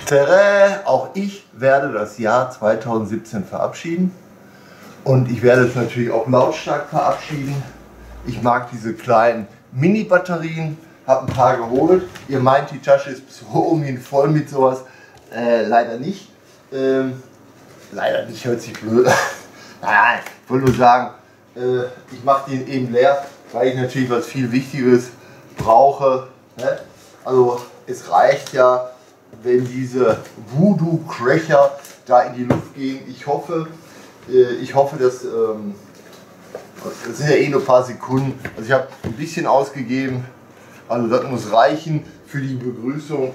Tere, auch ich werde das Jahr 2017 verabschieden. Und ich werde es natürlich auch lautstark verabschieden. Ich mag diese kleinen Mini-Batterien, habe ein paar geholt. Ihr meint, die Tasche ist so voll mit sowas. Leider nicht. Leider nicht, hört sich blöd an. Nein, ich wollte nur sagen, ich mache den eben leer, weil ich natürlich was viel Wichtigeres brauche. Ne? Also es reicht ja, wenn diese Voodoo Crusher da in die Luft gehen. Ich hoffe, dass das sind ja eh nur ein paar Sekunden. Also ich habe ein bisschen ausgegeben. Also das muss reichen für die Begrüßung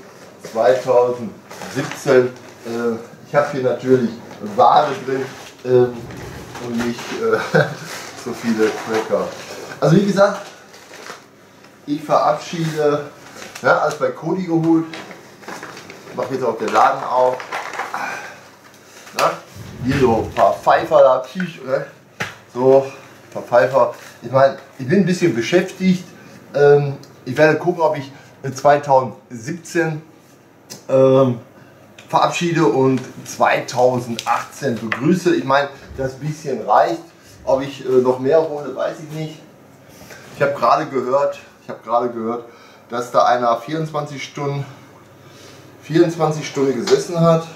2017. Ich habe hier natürlich Ware drin und nicht so viele Cracker. Also wie gesagt, ich verabschiede, ja, alles bei Kodi geholt. Ich mache jetzt auch den Laden auf. Ja, hier so ein paar Pfeifer da, so ein paar Pfeifer. Ich meine, ich bin ein bisschen beschäftigt. Ich werde gucken, ob ich 2017 verabschiede und 2018 begrüße. Ich meine, das bisschen reicht. Ob ich noch mehr hole, weiß ich nicht. Ich habe gerade gehört, dass da einer 24 Stunden gesessen hat.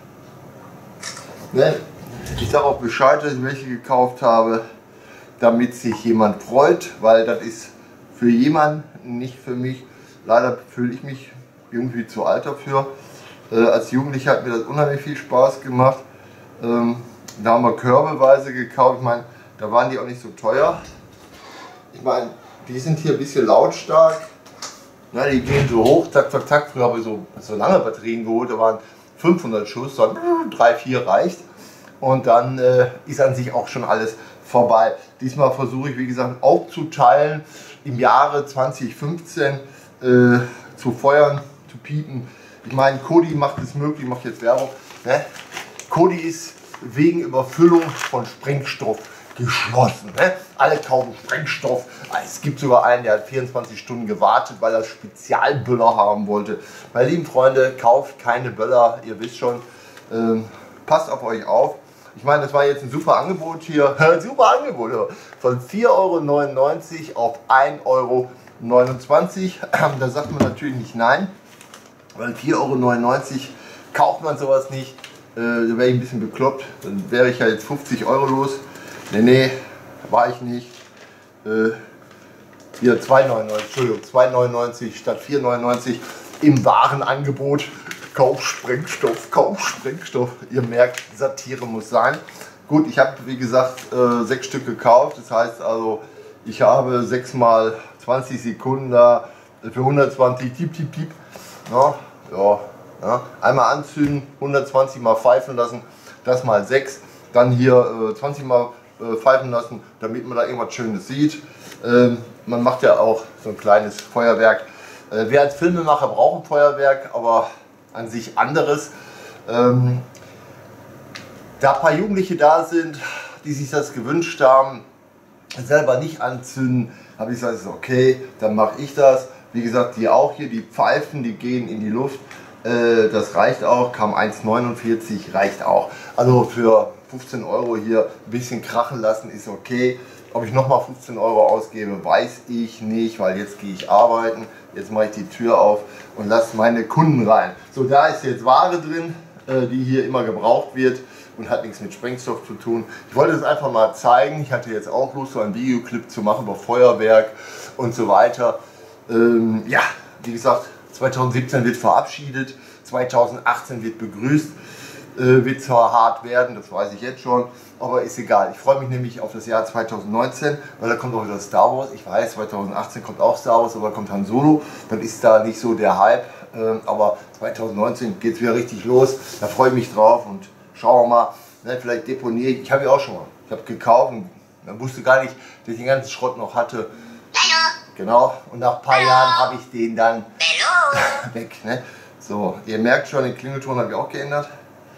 Ne? Ich sage auch Bescheid, dass ich welche gekauft habe, damit sich jemand freut, weil das ist für jemanden, nicht für mich. Leider fühle ich mich irgendwie zu alt dafür. Als Jugendlicher hat mir das unheimlich viel Spaß gemacht. Da haben wir körbeweise gekauft. Ich meine, da waren die auch nicht so teuer. Ich meine, die sind hier ein bisschen lautstark. Na, die gehen so hoch, tak, tak, tak. Früher habe ich so lange Batterien geholt, da waren 500 Schuss, dann 3, 4 reicht. Und dann ist an sich auch schon alles vorbei. Diesmal versuche ich, wie gesagt, aufzuteilen, im Jahre 2015 zu feuern, zu piepen. Ich meine, Kodi macht es möglich, ich mache jetzt Werbung. Ne? Kodi ist wegen Überfüllung von Sprengstoff geschlossen. Ne? Alle kaufen Sprengstoff. Es gibt sogar einen, der hat 24 Stunden gewartet, weil er Spezialböller haben wollte. Meine lieben Freunde, kauft keine Böller, ihr wisst schon. Passt auf euch auf. Ich meine, das war jetzt ein super Angebot hier. Super Angebot. Von 4,99 € auf 1,29 €. Da sagt man natürlich nicht nein. Weil 4,99 € kauft man sowas nicht. Da wäre ich ein bisschen bekloppt. Dann wäre ich ja jetzt 50 € los. Nee, war ich nicht. Hier 2,99 €, Entschuldigung, 2,99 € statt 4,99 € im Warenangebot. Kauf Sprengstoff. Ihr merkt, Satire muss sein. Gut, ich habe wie gesagt 6 Stück gekauft. Das heißt also, ich habe 6 mal 20 Sekunden da für 120 Tipp. Ja. Einmal anzünden, 120 mal pfeifen lassen, das mal 6. Dann hier 20 mal pfeifen lassen, damit man da irgendwas Schönes sieht. Man macht ja auch so ein kleines Feuerwerk. Wir als Filmemacher brauchen Feuerwerk, aber an sich anderes. Da ein paar Jugendliche da sind, die sich das gewünscht haben, selber nicht anzünden, habe ich gesagt, okay, dann mache ich das. Wie gesagt, die auch hier, die Pfeifen, die gehen in die Luft. Das reicht auch, kam 1,49 €, reicht auch. Also für 15 € hier ein bisschen krachen lassen ist okay. Ob ich nochmal 15 € ausgebe, weiß ich nicht, weil jetzt gehe ich arbeiten. Jetzt mache ich die Tür auf und lasse meine Kunden rein. So, da ist jetzt Ware drin, die hier immer gebraucht wird und hat nichts mit Sprengstoff zu tun. Ich wollte es einfach mal zeigen. Ich hatte jetzt auch Lust, so einen Videoclip zu machen über Feuerwerk und so weiter. Ja, wie gesagt, 2017 wird verabschiedet, 2018 wird begrüßt. Wird zwar hart werden, das weiß ich jetzt schon, aber ist egal. Ich freue mich nämlich auf das Jahr 2019, weil da kommt auch wieder Star Wars. Ich weiß, 2018 kommt auch Star Wars, aber kommt Han Solo. Dann ist da nicht so der Hype, aber 2019 geht es wieder richtig los. Da freue ich mich drauf und schauen wir mal, ne, vielleicht deponiere ich. Ich habe ja auch schon mal, ich habe gekauft und dann wusste gar nicht, dass ich den ganzen Schrott noch hatte. Genau, und nach ein paar Jahren habe ich den dann weg. Ne? So, ihr merkt schon, den Klingelton habe ich auch geändert.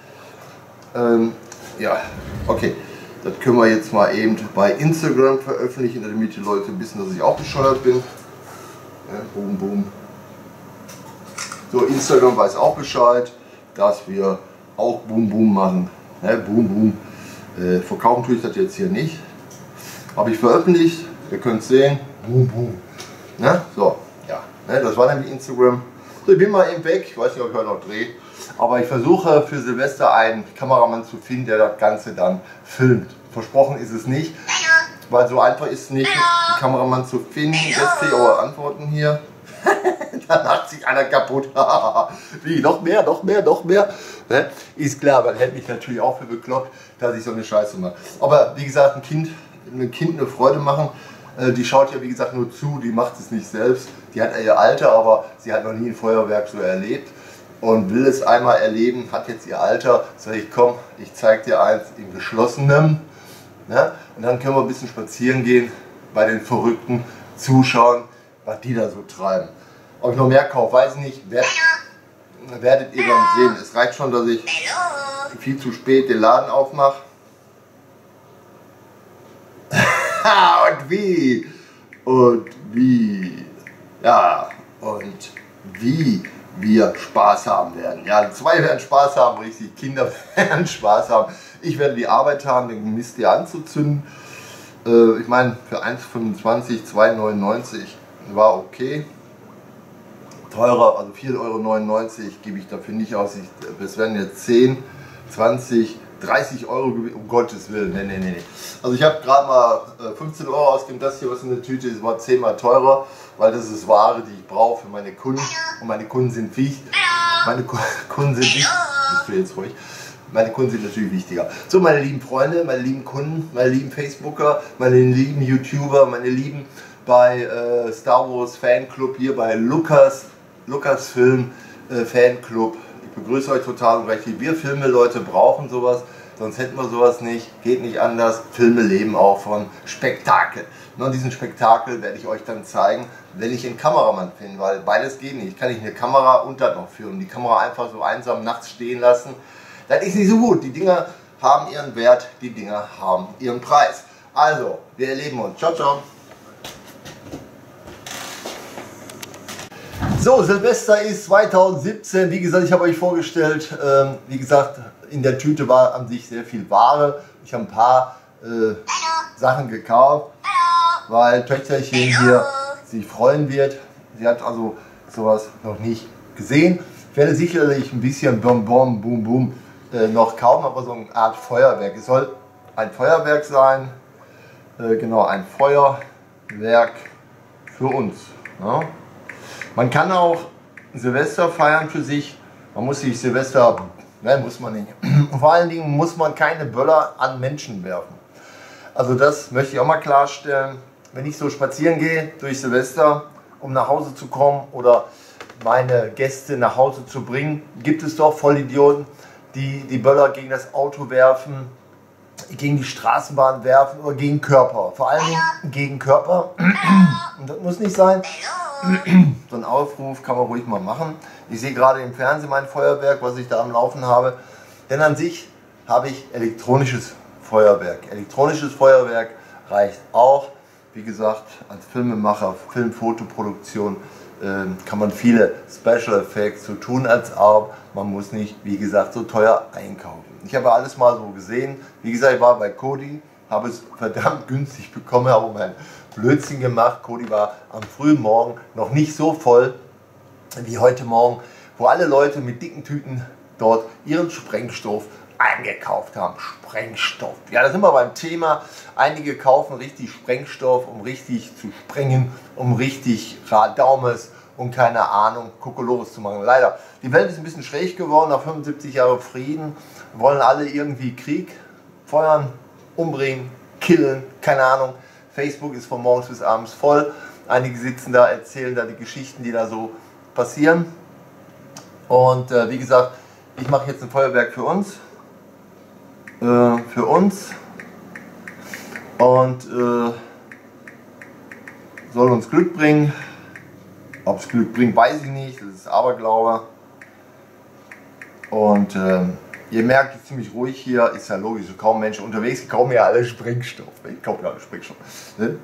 Ja, okay, das können wir jetzt mal eben bei Instagram veröffentlichen, damit die Leute wissen, dass ich auch bescheuert bin. Ja, boom. So, Instagram weiß auch Bescheid. dass wir auch Boom Boom machen. Ne? Boom Boom. Verkaufen tue ich das jetzt hier nicht. Habe ich veröffentlicht. Ihr könnt sehen. Boom Boom. Ne? So, ja. Ne? Das war nämlich Instagram. So, ich bin mal eben weg. Ich weiß nicht, ob ich heute noch drehe. Aber ich versuche für Silvester einen Kameramann zu finden, der das Ganze dann filmt. Versprochen ist es nicht, weil so einfach ist es nicht, einen Kameramann zu finden. Jetzt kriege ich aber Antworten hier. Da macht sich einer kaputt. Wie, noch mehr, noch mehr, noch mehr? Ne? Ist klar, weil hätte mich natürlich auch für bekloppt, dass ich so eine Scheiße mache. Aber wie gesagt, ein Kind eine Freude machen, die schaut ja wie gesagt nur zu, die macht es nicht selbst. Die hat ihr Alter, aber sie hat noch nie ein Feuerwerk so erlebt. Und will es einmal erleben, hat jetzt ihr Alter, sag ich, komm, ich zeig dir eins im Geschlossenen. Ne? Und dann können wir ein bisschen spazieren gehen, bei den Verrückten zuschauen, was die da so treiben. Ob ich noch mehr kaufe, weiß ich nicht, werdet ihr dann sehen. Es reicht schon, dass ich viel zu spät den Laden aufmache. Und wie, ja, und wie wir Spaß haben werden. Ja, zwei werden Spaß haben, richtig, Kinder werden Spaß haben. Ich werde die Arbeit haben, den Mist hier anzuzünden. Ich meine, für 1,25, 2,99 war okay. Teurer, also 4,99 € gebe ich dafür nicht aus. Es werden jetzt 10, 20, 30 €, um Gottes Willen. Nee. Also ich habe gerade mal 15 € ausgegeben. Das hier, was in der Tüte ist, war 10-mal teurer, weil das ist Ware, die ich brauche für meine Kunden. Und meine Kunden sind wichtig. Meine Kunden sind wichtig. Bist du jetzt ruhig? Meine Kunden sind natürlich wichtiger. So, meine lieben Freunde, meine lieben Kunden, meine lieben Facebooker, meine lieben YouTuber, meine lieben bei Star Wars Fanclub, hier bei Lucasfilm Fanclub. Ich begrüße euch total und recht. Wir Filme-Leute brauchen sowas, sonst hätten wir sowas nicht. Geht nicht anders. Filme leben auch von Spektakel. Und diesen Spektakel werde ich euch dann zeigen, wenn ich einen Kameramann finde, weil beides geht nicht. Ich kann nicht eine Kamera und dann noch filmen. Die Kamera einfach so einsam nachts stehen lassen. Das ist nicht so gut. Die Dinger haben ihren Wert, die Dinger haben ihren Preis. Also, wir erleben uns. Ciao, ciao. So, Silvester ist 2017. Wie gesagt, ich habe euch vorgestellt, wie gesagt, in der Tüte war an sich sehr viel Ware. Ich habe ein paar Sachen gekauft, weil Töchterchen hier sich freuen wird. Sie hat also sowas noch nicht gesehen. Ich werde sicherlich ein bisschen Bonbon, Boom Boom noch kaufen, aber so eine Art Feuerwerk. Es soll ein Feuerwerk sein, genau, ein Feuerwerk für uns. Ja. Man kann auch Silvester feiern für sich. Man muss sich Silvester, nein, muss man nicht. Vor allen Dingen muss man keine Böller an Menschen werfen. Also das möchte ich auch mal klarstellen. Wenn ich so spazieren gehe durch Silvester, um nach Hause zu kommen oder meine Gäste nach Hause zu bringen, gibt es doch Vollidioten, die die Böller gegen das Auto werfen, gegen die Straßenbahn werfen oder gegen Körper. Vor allen Dingen gegen Körper. Und das muss nicht sein. So ein Aufruf kann man ruhig mal machen. Ich sehe gerade im Fernsehen mein Feuerwerk, was ich da am Laufen habe. Denn an sich habe ich elektronisches Feuerwerk. Elektronisches Feuerwerk reicht auch. Wie gesagt, als Filmemacher, Film-Fotoproduktion kann man viele Special Effects so tun, als auch man muss nicht, wie gesagt, so teuer einkaufen. Ich habe alles mal so gesehen. Wie gesagt, ich war bei Kodi, habe es verdammt günstig bekommen, habe mein Blödsinn gemacht. Kodi war am frühen Morgen noch nicht so voll wie heute Morgen, wo alle Leute mit dicken Tüten dort ihren Sprengstoff eingekauft haben. Sprengstoff. Ja, da sind wir beim Thema. Einige kaufen richtig Sprengstoff, um richtig zu sprengen, um richtig Radaumes und keine Ahnung, Kokolores zu machen. Leider, die Welt ist ein bisschen schräg geworden. Nach 75 Jahren Frieden wollen alle irgendwie Krieg feuern, umbringen, killen, keine Ahnung. Facebook ist von morgens bis abends voll. Einige sitzen da, erzählen da die Geschichten, die da so passieren. Und wie gesagt, ich mache jetzt ein Feuerwerk für uns. Und soll uns Glück bringen. Ob es Glück bringt, weiß ich nicht. Das ist Aberglaube. Und ihr merkt, es ist ziemlich ruhig hier. Ist ja logisch, kaum Menschen unterwegs. Die kaufen ja alle Sprengstoff. Ich kaufe ja alle Sprengstoff. Ne?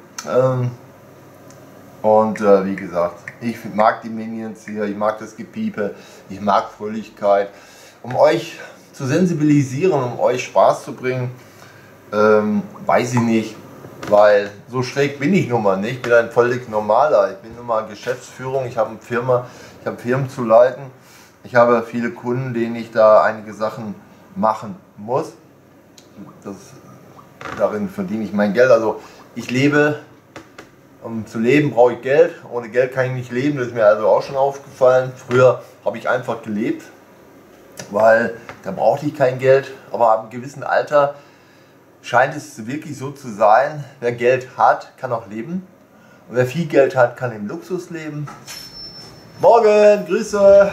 Wie gesagt, ich mag die Minions hier. Ich mag das Gepiepe. Ich mag Fröhlichkeit. um euch zu sensibilisieren, um euch Spaß zu bringen, weiß ich nicht, weil so schräg bin ich nun mal nicht. Ich bin ein völlig normaler. Ich bin nun mal Geschäftsführung, ich habe eine Firma, ich habe Firmen zu leiten. Ich habe viele Kunden, denen ich da einige Sachen machen muss. Darin verdiene ich mein Geld. Also ich lebe, um zu leben brauche ich Geld. Ohne Geld kann ich nicht leben, das ist mir also auch schon aufgefallen. Früher habe ich einfach gelebt, weil da brauchte ich kein Geld. Aber ab einem gewissen Alter scheint es wirklich so zu sein, wer Geld hat, kann auch leben. Und wer viel Geld hat, kann im Luxus leben. Morgen, Grüße!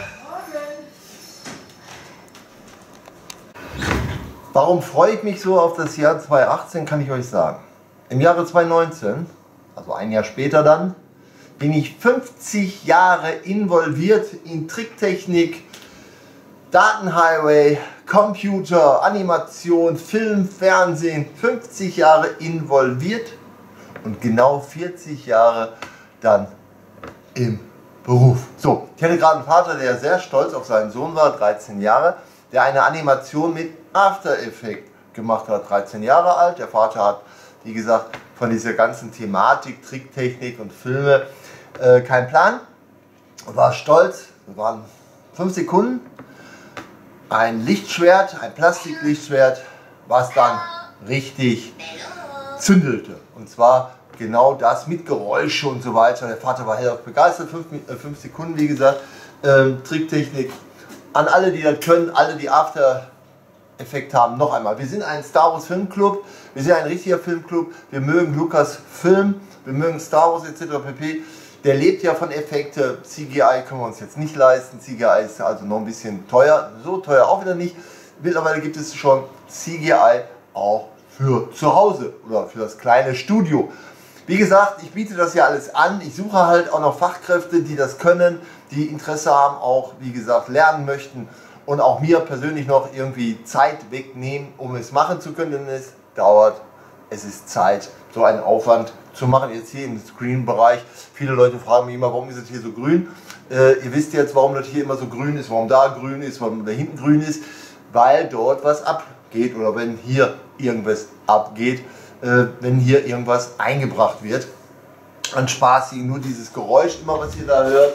Warum freue ich mich so auf das Jahr 2018, kann ich euch sagen. Im Jahre 2019, also ein Jahr später dann, bin ich 50 Jahre involviert in Tricktechnik, Datenhighway, Computer, Animation, Film, Fernsehen. 50 Jahre involviert und genau 40 Jahre dann im Beruf. So, ich hatte gerade einen Vater, der sehr stolz auf seinen Sohn war, 13 Jahre, der eine Animation mit After Effects gemacht hat, 13 Jahre alt. Der Vater hat, wie gesagt, von dieser ganzen Thematik, Tricktechnik und Filme keinen Plan. War stolz, wir waren 5 Sekunden, ein Lichtschwert, ein Plastiklichtschwert, was dann richtig zündelte. Und zwar genau das mit Geräusche und so weiter. Der Vater war hellauf begeistert, 5 Sekunden, wie gesagt, Tricktechnik. An alle, die das können, alle, die After Effekt haben, noch einmal. Wir sind ein Star Wars Filmclub, wir sind ein richtiger Filmclub, wir mögen Lukas Film, wir mögen Star Wars etc. pp. Der lebt ja von Effekte, CGI können wir uns jetzt nicht leisten, CGI ist also noch ein bisschen teuer, so teuer auch wieder nicht. Mittlerweile gibt es schon CGI auch für zu Hause oder für das kleine Studio. Wie gesagt, ich biete das ja alles an, ich suche halt auch noch Fachkräfte, die das können, die Interesse haben, auch wie gesagt lernen möchten und auch mir persönlich noch irgendwie Zeit wegnehmen, um es machen zu können, denn es dauert, es ist Zeit, so einen Aufwand zu machen. Jetzt hier im Screen-Bereich, viele Leute fragen mich immer, warum ist es hier so grün? Ihr wisst jetzt, warum das hier immer so grün ist, warum da grün ist, warum da hinten grün ist, weil dort was abgeht oder wenn hier irgendwas abgeht, wenn hier irgendwas eingebracht wird. An Spaß, nur dieses Geräusch, immer was ihr da hört,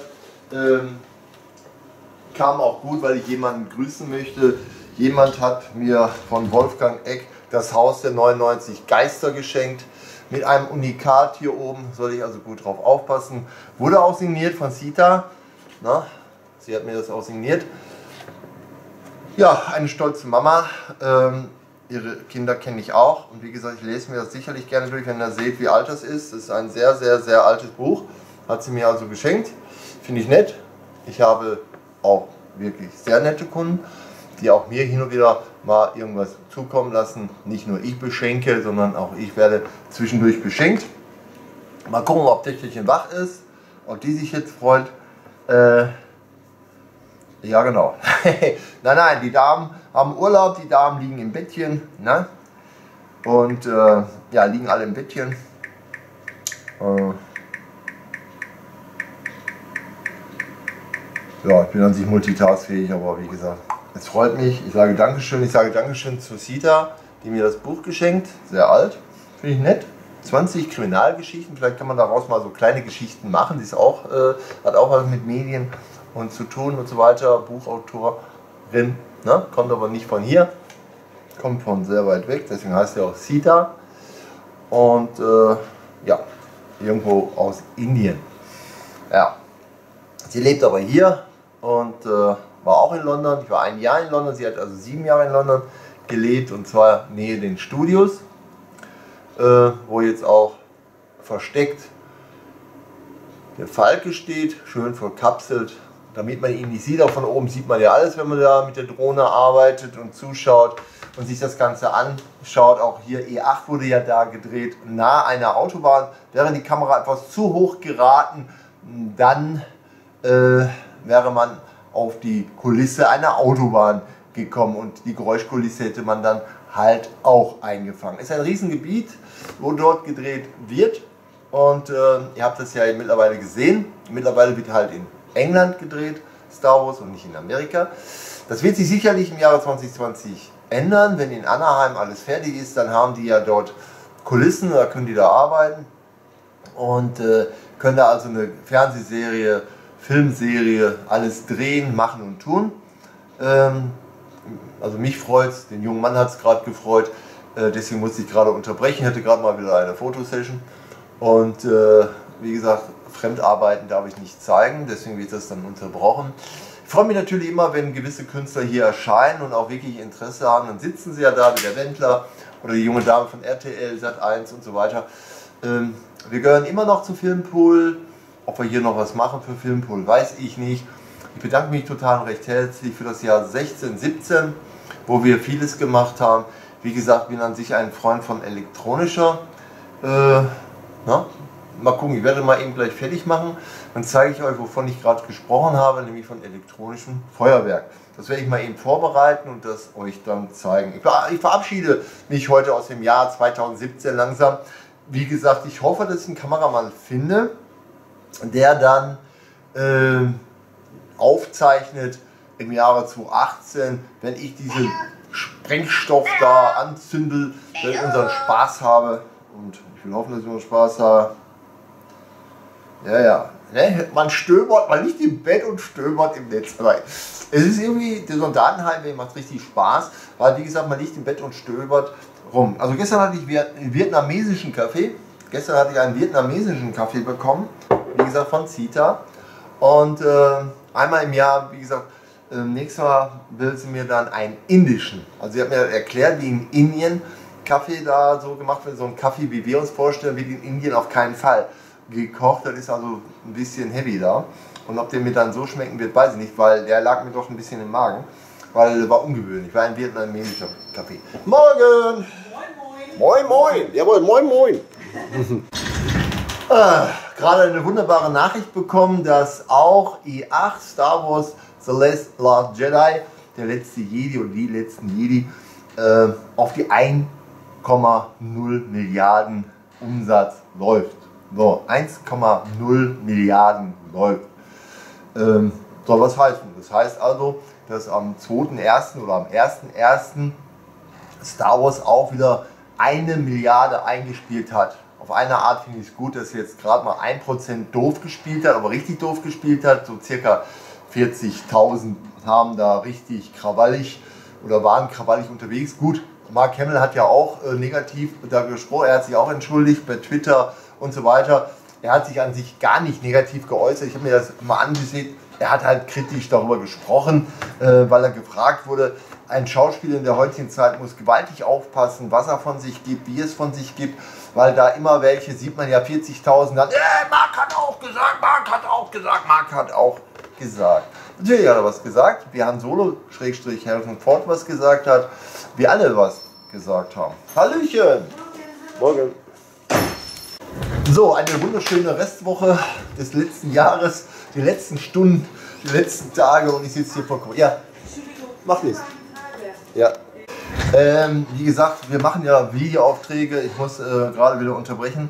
kam auch gut, weil ich jemanden grüßen möchte. Jemand hat mir von Wolfgang Eck das Haus der 99 Geister geschenkt. Mit einem Unikat hier oben, soll ich also gut drauf aufpassen. Wurde auch signiert von Sita. Na, sie hat mir das auch signiert. Ja, eine stolze Mama. Ihre Kinder kenne ich auch. Und wie gesagt, ich lese mir das sicherlich gerne durch, wenn ihr seht, wie alt das ist. Das ist ein sehr, sehr, sehr altes Buch. Hat sie mir also geschenkt. Finde ich nett. Ich habe auch wirklich sehr nette Kunden, die auch mir hin und wieder mal irgendwas zukommen lassen. Nicht nur ich beschenke, sondern auch ich werde zwischendurch beschenkt. Mal gucken, ob Töchterchen wach ist, ob die sich jetzt freut. Ja genau. Nein, die Damen haben Urlaub, die Damen liegen im Bettchen. Ne? Und ja, liegen alle im Bettchen. Ja, ich bin an sich multitaskfähig, aber wie gesagt, es freut mich. Ich sage Dankeschön zu Sita, die mir das Buch geschenkt, sehr alt, finde ich nett. 20 Kriminalgeschichten, vielleicht kann man daraus mal so kleine Geschichten machen, die ist auch, hat auch was mit Medien und zu tun und so weiter, Buchautorin, ne? Kommt aber nicht von hier, kommt von sehr weit weg, deswegen heißt sie auch Sita und ja, irgendwo aus Indien. Ja, sie lebt aber hier und war auch in London. Ich war ein Jahr in London, sie hat also 7 Jahre in London gelebt und zwar nähe den Studios, wo jetzt auch versteckt der Falke steht, schön verkapselt, damit man ihn nicht sieht. Auch von oben sieht man ja alles, wenn man da mit der Drohne arbeitet und zuschaut und sich das Ganze anschaut. Auch hier E8 wurde ja da gedreht, nahe einer Autobahn. Wäre die Kamera etwas zu hoch geraten, dann wäre man auf die Kulisse einer Autobahn gekommen und die Geräuschkulisse hätte man dann halt auch eingefangen. Ist ein Riesengebiet, wo dort gedreht wird und ihr habt das ja mittlerweile gesehen. Mittlerweile wird halt in England gedreht, Star Wars, und nicht in Amerika. Das wird sich sicherlich im Jahre 2020 ändern, wenn in Anaheim alles fertig ist, dann haben die ja dort Kulissen, da können die da arbeiten und können da also eine Fernsehserie, Filmserie, alles drehen, machen und tun. Also mich freut es, den jungen Mann hat es gerade gefreut, deswegen musste ich gerade unterbrechen, ich hatte gerade mal wieder eine Fotosession und wie gesagt, Fremdarbeiten darf ich nicht zeigen, deswegen wird das dann unterbrochen. Ich freue mich natürlich immer, wenn gewisse Künstler hier erscheinen und auch wirklich Interesse haben, dann sitzen sie ja da, wie der Wendler oder die junge Dame von RTL, Sat1 und so weiter. Wir gehören immer noch zu Filmpool, ob wir hier noch was machen für Filmpool, weiß ich nicht. Ich bedanke mich total recht herzlich für das Jahr 16, 17, wo wir vieles gemacht haben. Wie gesagt, bin an sich ein Freund von elektronischer. Mal gucken, ich werde mal eben gleich fertig machen. Dann zeige ich euch, wovon ich gerade gesprochen habe, nämlich von elektronischem Feuerwerk. Das werde ich mal eben vorbereiten und das euch dann zeigen. Ich verabschiede mich heute aus dem Jahr 2017 langsam. Wie gesagt, ich hoffe, dass ich einen Kameramann finde, der dann aufzeichnet im Jahre 2018, wenn ich diesen Sprengstoff da anzündel, wenn ich unseren Spaß habe. Und ich will hoffen, dass ich unseren Spaß habe. Ja. Ne? Man stöbert, man liegt im Bett und stöbert im Netz. Aber es ist irgendwie, so ein Datenheimweh macht richtig Spaß, weil wie gesagt, man liegt im Bett und stöbert rum. Also gestern hatte ich einen vietnamesischen Kaffee. Gestern hatte ich einen vietnamesischen Kaffee bekommen, wie gesagt von Zita. Und einmal im Jahr, wie gesagt, nächstes Mal will sie mir dann einen indischen. Also sie hat mir erklärt, wie in Indien Kaffee da so gemacht wird. So ein Kaffee, wie wir uns vorstellen, wird in Indien auf keinen Fall gekocht. Das ist also ein bisschen heavy da. Und ob der mir dann so schmecken wird, weiß ich nicht, weil der lag mir doch ein bisschen im Magen. Weil der war ungewöhnlich, war ein vietnamesischer Kaffee. Morgen! Moin, moin! Moin, moin! Jawohl, moin, moin! Gerade eine wunderbare Nachricht bekommen, dass auch E8 Star Wars The Last Jedi, der letzte Jedi oder die letzten Jedi, auf die 1,0 Milliarden Umsatz läuft. So, 1,0 Milliarden läuft. Soll was heißen? Das heißt also, dass am 2.1. oder am 1.1. Star Wars auch wieder 1 Milliarde eingespielt hat. Auf eine Art finde ich es gut, dass jetzt gerade mal 1% doof gespielt hat, aber richtig doof gespielt hat. So circa 40.000 haben da richtig krawallig oder waren krawallig unterwegs. Gut, Mark Hamill hat ja auch negativ da gesprochen, er hat sich auch entschuldigt bei Twitter und so weiter. Er hat sich an sich gar nicht negativ geäußert. Ich habe mir das mal angesehen. Er hat halt kritisch darüber gesprochen, weil er gefragt wurde, ein Schauspieler in der heutigen Zeit muss gewaltig aufpassen, was er von sich gibt, wie es von sich gibt, weil da immer welche, sieht man ja 40.000, dann, Mark hat auch gesagt, Mark hat auch gesagt, Mark hat auch gesagt. Natürlich hat er was gesagt, wie Han Solo, / Harrison Ford was gesagt hat, wir alle was gesagt haben. Hallöchen! Morgen! So, eine wunderschöne Restwoche des letzten Jahres, die letzten Stunden, die letzten Tage und ich sitze hier vor. Ja, mach nichts. Ja. Wie gesagt, wir machen ja Videoaufträge, ich muss gerade wieder unterbrechen,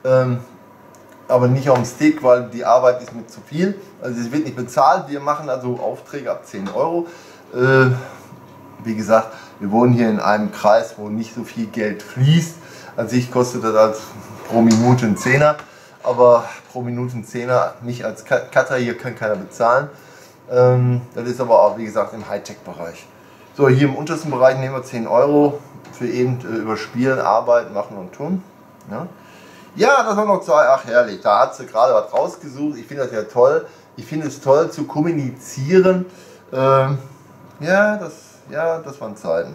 aber nicht auf dem Stick, weil die Arbeit ist mir zu viel, also es wird nicht bezahlt, wir machen also Aufträge ab 10 Euro. Wie gesagt, wir wohnen hier in einem Kreis, wo nicht so viel Geld fließt, an sich kostet das als pro Minute ein Zehner, aber pro Minute ein Zehner, mich als Cutter hier kann keiner bezahlen. Das ist aber auch, wie gesagt, im Hightech-Bereich. So, hier im untersten Bereich nehmen wir 10 Euro für eben überspielen, arbeiten, machen und tun. Ja, das war noch zwei, ach herrlich, da hat sie gerade was rausgesucht. Ich finde das ja toll. Ich finde es toll zu kommunizieren. Ja, das waren Zeiten.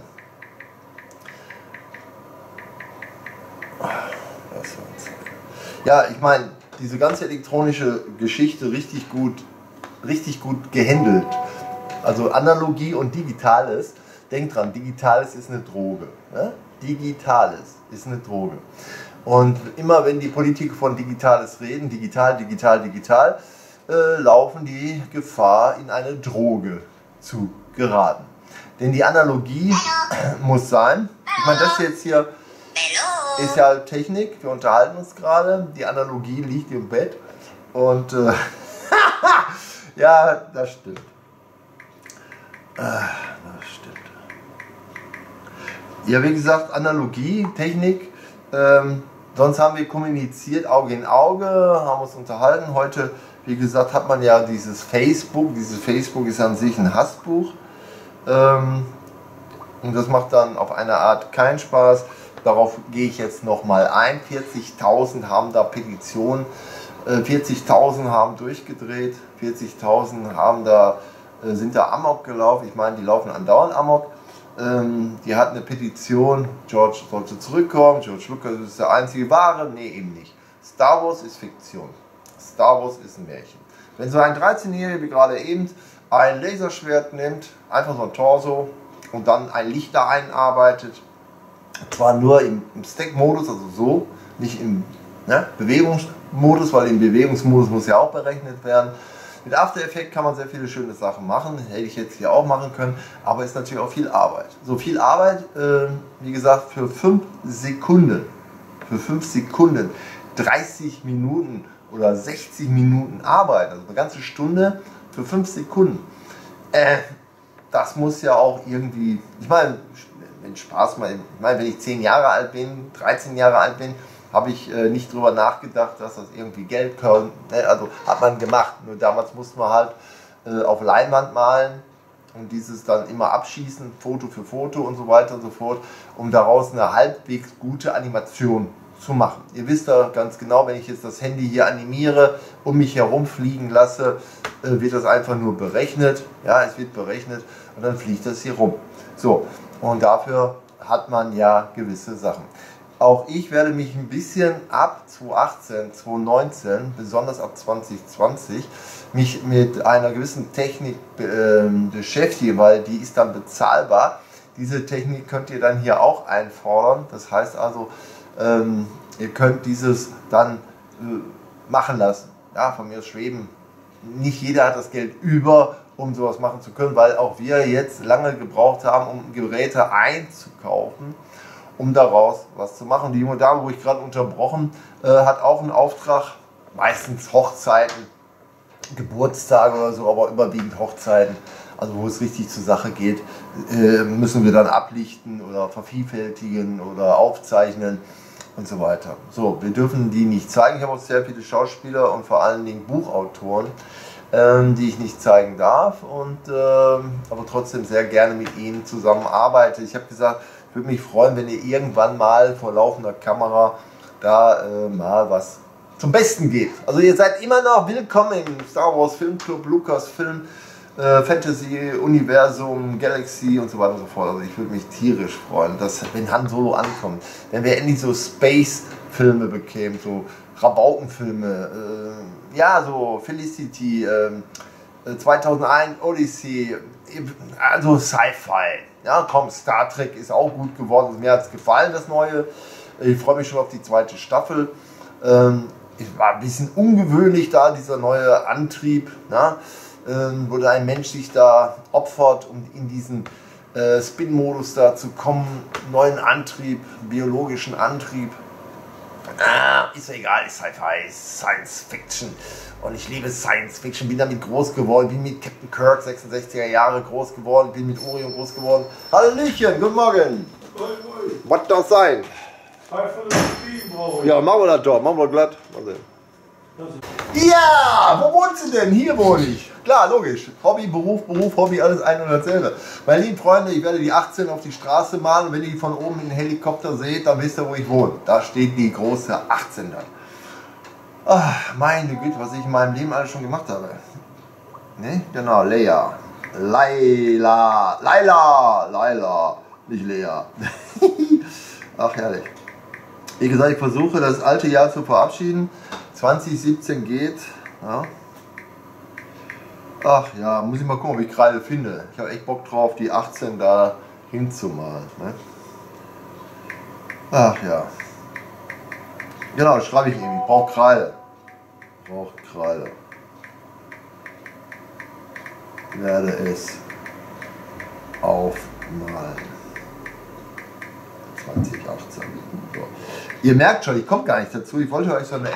Ja, ich meine, diese ganze elektronische Geschichte richtig gut gehandelt. Also Analogie und Digitales. Denkt dran, Digitales ist eine Droge. Ne? Digitales ist eine Droge. Und immer wenn die Politiker von Digitales reden, digital, laufen die Gefahr, in eine Droge zu geraten. Denn die Analogie muss sein. Ich meine, das jetzt hier ist ja Technik, wir unterhalten uns gerade, die Analogie liegt im Bett und ja, das stimmt. Das stimmt. Ja, wie gesagt, Analogie, Technik. Sonst haben wir kommuniziert Auge in Auge, haben uns unterhalten. Heute, wie gesagt, hat man ja dieses Facebook. Dieses Facebook ist an sich ein Hassbuch. Und das macht dann auf eine Art keinen Spaß. Darauf gehe ich jetzt nochmal ein. 40.000 haben da Petitionen. 40.000 haben durchgedreht. 40.000 haben sind da Amok gelaufen. Ich meine, die laufen andauernd Amok. Die hatten eine Petition, George sollte zurückkommen, George Lucas ist der einzige Wahre. Nee, eben nicht. Star Wars ist Fiktion. Star Wars ist ein Märchen. Wenn so ein 13-Jähriger wie gerade eben ein Laserschwert nimmt, einfach so ein Torso und dann ein Licht da einarbeitet, zwar nur im Stack-Modus, also so, nicht im Bewegungsmodus, weil im Bewegungsmodus muss ja auch berechnet werden. Mit After Effects kann man sehr viele schöne Sachen machen, hätte ich jetzt hier auch machen können, aber ist natürlich auch viel Arbeit. So viel Arbeit, wie gesagt, für 5 Sekunden, 30 Minuten oder 60 Minuten Arbeit, also eine ganze Stunde für 5 Sekunden. Das muss ja auch irgendwie, ich meine, wenn Spaß mal, ich meine, wenn ich 10 Jahre alt bin, 13 Jahre alt bin, habe ich nicht drüber nachgedacht, dass das irgendwie Geld kann. Also hat man gemacht. Nur damals musste man halt auf Leinwand malen und dieses dann immer abschießen, Foto für Foto und so weiter und so fort, um daraus eine halbwegs gute Animation zu machen. Ihr wisst ja ganz genau, wenn ich jetzt das Handy hier animiere, um mich herum fliegen lasse, wird das einfach nur berechnet. Ja, es wird berechnet und dann fliegt das hier rum. So, und dafür hat man ja gewisse Sachen. Auch ich werde mich ein bisschen ab 2018, 2019, besonders ab 2020, mich mit einer gewissen Technik beschäftigen, weil die ist dann bezahlbar. Diese Technik könnt ihr dann hier auch einfordern. Das heißt also, ihr könnt dieses dann machen lassen. Ja, von mir aus schweben. Nicht jeder hat das Geld über, um sowas machen zu können, weil auch wir jetzt lange gebraucht haben, um Geräte einzukaufen, um daraus was zu machen. Die junge Dame, wo ich gerade unterbrochen, hat auch einen Auftrag, meistens Hochzeiten, Geburtstage oder so, aber überwiegend Hochzeiten, also wo es richtig zur Sache geht, müssen wir dann ablichten oder vervielfältigen oder aufzeichnen und so weiter. So, wir dürfen die nicht zeigen. Ich habe auch sehr viele Schauspieler und vor allen Dingen Buchautoren, die ich nicht zeigen darf, und aber trotzdem sehr gerne mit ihnen zusammenarbeite. Ich habe gesagt, ich würde mich freuen, wenn ihr irgendwann mal vor laufender Kamera da mal was zum Besten gebt. Also ihr seid immer noch willkommen im Star Wars Filmclub, Lucasfilm, Fantasy, Universum, Galaxy und so weiter und so fort. Also ich würde mich tierisch freuen, dass, wenn Han Solo ankommt, wenn wir endlich so Space-Filme bekämen, so Rabaukenfilme, ja, so Felicity, 2001 Odyssey, also Sci-Fi. Ja, komm, Star Trek ist auch gut geworden, mir hat es gefallen, das Neue. Ich freue mich schon auf die 2. Staffel. Es war ein bisschen ungewöhnlich da, dieser neue Antrieb, na? Wo ein Mensch sich da opfert, um in diesen Spin-Modus da zu kommen, neuen Antrieb, biologischen Antrieb. Ist ja egal, ist Sci-Fi, Science Fiction, und ich liebe Science Fiction, bin damit groß geworden, bin mit Captain Kirk 66er Jahre groß geworden, bin mit Orion groß geworden. Hallöchen, guten Morgen. Was darf sein? Ja, machen wir das doch, machen wir glatt. Ja, wo wohnst du denn? Hier wohne ich. Klar, logisch. Hobby, Beruf, Hobby, alles ein und dasselbe. Meine lieben Freunde, ich werde die 18 auf die Straße malen, und wenn ihr die von oben in den Helikopter seht, dann wisst ihr, wo ich wohne. Da steht die große 18 dann. Ach, meine Güte, was ich in meinem Leben alles schon gemacht habe. Ne? Genau, Leia. Laila, nicht Lea. Ach, herrlich. Wie gesagt, ich versuche, das alte Jahr zu verabschieden. 2017 geht. Ja. Ach ja, muss ich mal gucken, ob ich Kreide finde. Ich habe echt Bock drauf, die 18 da hinzumalen. Ne? Ach ja. Genau, das schreibe ich eben. Ich brauche Kreide. Werde es aufmalen. 2018. So. Ihr merkt schon, ich komme gar nicht dazu. Ich wollte euch so ein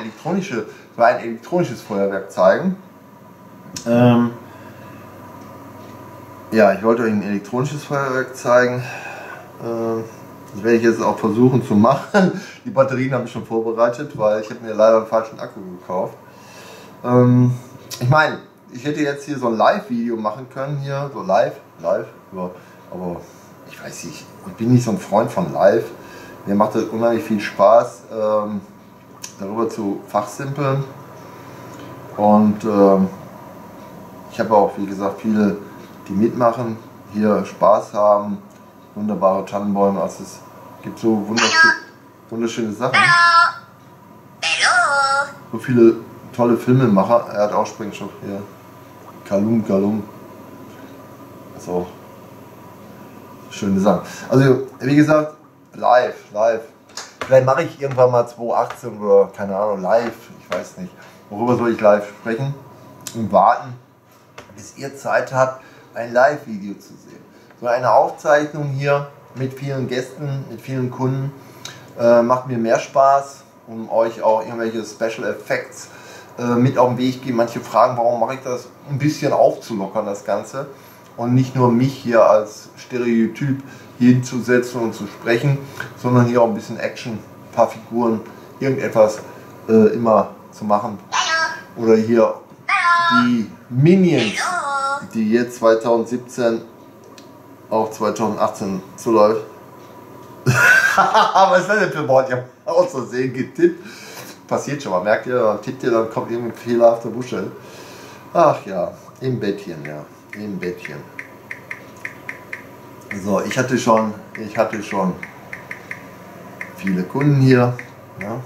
elektronisches Feuerwerk zeigen. Ja, ich wollte euch ein elektronisches Feuerwerk zeigen. Das werde ich jetzt auch versuchen zu machen. Die Batterien habe ich schon vorbereitet, weil ich habe mir leider einen falschen Akku gekauft. Ich meine, ich hätte jetzt hier so ein Live-Video machen können, hier so live, ja, aber ich weiß nicht, ich bin nicht so ein Freund von Live. Mir macht es unheimlich viel Spaß, darüber zu fachsimpeln. Und ich habe auch, wie gesagt, viele, die mitmachen, hier Spaß haben, wunderbare Tannenbäume. Also es gibt so wunderschöne Sachen. So viele tolle Filmemacher. Er hat auch Sprengstoff hier. Kalum. Das ist auch schöne Sachen. Also, wie gesagt, live. Vielleicht mache ich irgendwann mal 2018 oder keine Ahnung, live. Ich weiß nicht. Worüber soll ich live sprechen? Und warten, bis ihr Zeit habt, ein Live-Video zu sehen. So eine Aufzeichnung hier mit vielen Gästen, mit vielen Kunden, macht mir mehr Spaß, um euch auch irgendwelche Special Effects mit auf den Weg geben. Manche fragen, warum mache ich das? Ein bisschen aufzulockern, das Ganze. Und nicht nur mich hier als Stereotyp hinzusetzen und zu sprechen, sondern hier auch ein bisschen Action, ein paar Figuren, irgendetwas immer zu machen. Oder hier die Minions, die jetzt 2017 auch 2018 zuläuft. Was ist das denn für ein Wort? Ich habe aus Versehen getippt. Passiert schon mal, merkt ihr, dann tippt ihr, dann kommt irgendwie ein fehlerhafter Buchstabe. Ach ja, im Bettchen, ja, im Bettchen. So, ich hatte schon viele Kunden hier. Ja.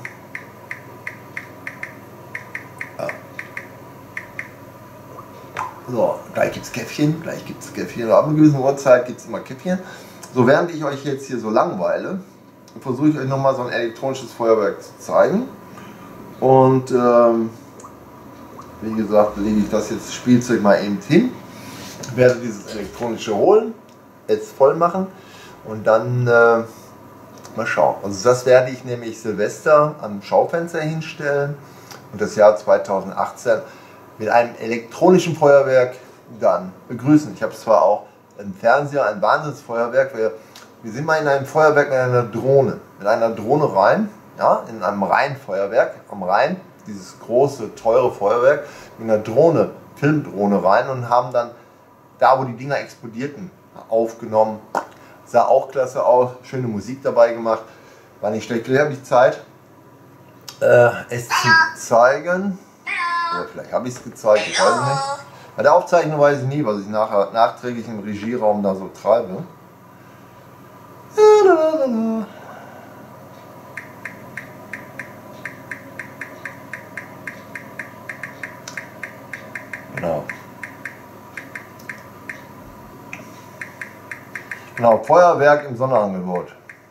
So, gleich gibt es Käffchen, Ab einer gewissen Uhrzeit gibt es immer Käffchen. So, während ich euch jetzt hier so langweile, versuche ich euch nochmal so ein elektronisches Feuerwerk zu zeigen. Und wie gesagt, lege ich das jetzt Spielzeug mal eben hin. Ich werde dieses elektronische holen, jetzt voll machen und dann mal schauen. Also das werde ich nämlich Silvester am Schaufenster hinstellen und das Jahr 2018 mit einem elektronischen Feuerwerk dann begrüßen. Ich habe zwar auch im Fernseher ein Wahnsinnsfeuerwerk. Wir sind mal in einem Feuerwerk mit einer Drohne rein, ja, in einem Rheinfeuerwerk am Rhein, dieses große, teure Feuerwerk, mit einer Drohne, Filmdrohne rein und haben dann da, wo die Dinger explodierten, aufgenommen. Sah auch klasse aus, schöne Musik dabei gemacht, war nicht schlecht. Vielleicht habe ich Zeit, es zu zeigen. Oder vielleicht habe ich es gezeigt, ich weiß nicht. Bei der Aufzeichnung weiß ich nie, was ich nachher nachträglich im Regieraum da so treibe. Genau, Feuerwerk im Sonderangebot.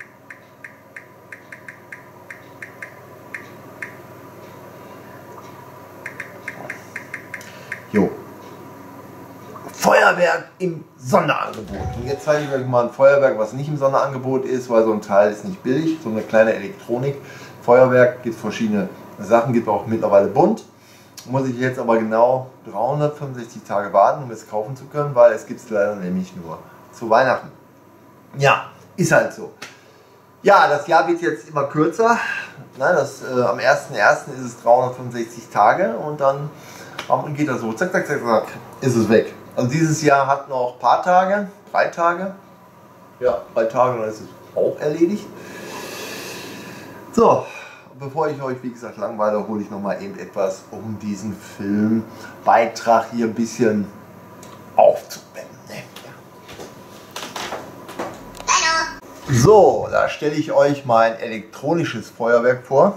Jo. Feuerwerk im Sonderangebot. Und jetzt zeige ich euch mal ein Feuerwerk, was nicht im Sonderangebot ist, weil so ein Teil ist nicht billig. So eine kleine Elektronik. Feuerwerk, gibt verschiedene Sachen, gibt auch mittlerweile bunt. Muss ich jetzt aber genau 365 Tage warten, um es kaufen zu können, weil es gibt es leider nämlich nur zu Weihnachten. Ja, ist halt so. Ja, das Jahr wird jetzt immer kürzer. Nein, am 1.1. ist es 365 Tage und dann geht das so, zack, zack, zack, zack, ist es weg. Also dieses Jahr hat noch ein paar Tage, 3 Tage. Ja, 3 Tage, dann ist es auch erledigt. So, bevor ich euch, wie gesagt, langweile, hole ich nochmal eben etwas, um diesen Filmbeitrag hier ein bisschen aufzupeppen. So, da stelle ich euch mein elektronisches Feuerwerk vor.